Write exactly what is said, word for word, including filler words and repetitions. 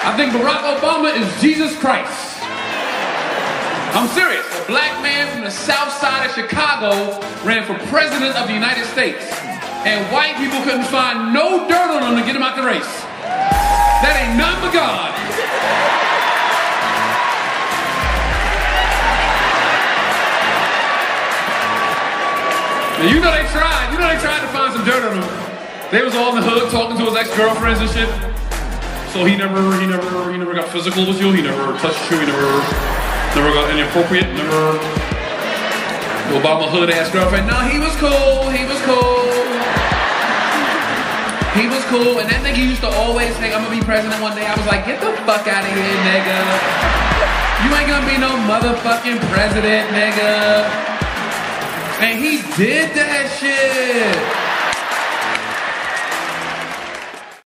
I think Barack Obama is Jesus Christ. I'm serious. A black man from the south side of Chicago ran for president of the United States. And white people couldn't find no dirt on him to get him out the race. That ain't none but God. Now, you know they tried. You know they tried to find some dirt on him. They was all in the hood talking to his ex-girlfriends and shit. So he never, he never, he never got physical with you. He never touched you. He never, never got inappropriate. Never. The Obama hood-ass girlfriend. No, he was cool. He was cool. He was cool. And that nigga used to always say, "I'm gonna be president one day." I was like, "Get the fuck out of here, nigga. You ain't gonna be no motherfucking president, nigga." And he did that shit.